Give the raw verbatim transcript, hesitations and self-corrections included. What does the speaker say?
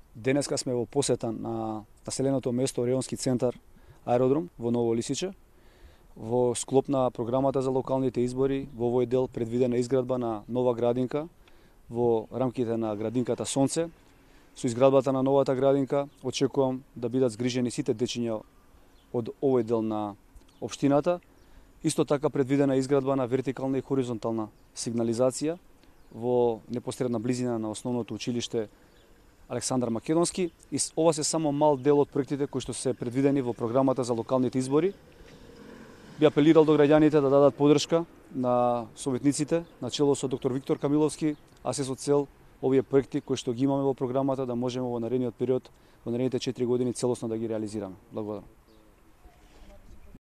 Денеска сме во посета на населеното место Орионски центар аеродром во Ново Лисиче. Во склоп на програмата за локалните избори во овој дел предвидена изградба на нова градинка во рамките на градинката Сонце. Со изградбата на новата градинка очекувам да бидат згрижени сите дечиња од овој дел на општината. Исто така предвидена изградба на вертикална и хоризонтална сигнализација во непосредна близина на основното училиште Александар Македонски. И ова се само мал дел од проектите кои што се предвидени во програмата за локалните избори. Би апелирал до граѓаните да дадат поддршка на советниците, на чело со доктор Виктор Камиловски, а се со цел овие проекти кои што ги имаме во програмата да можеме во наредниот период, во наредните четири години целосно да ги реализираме. Благодарам.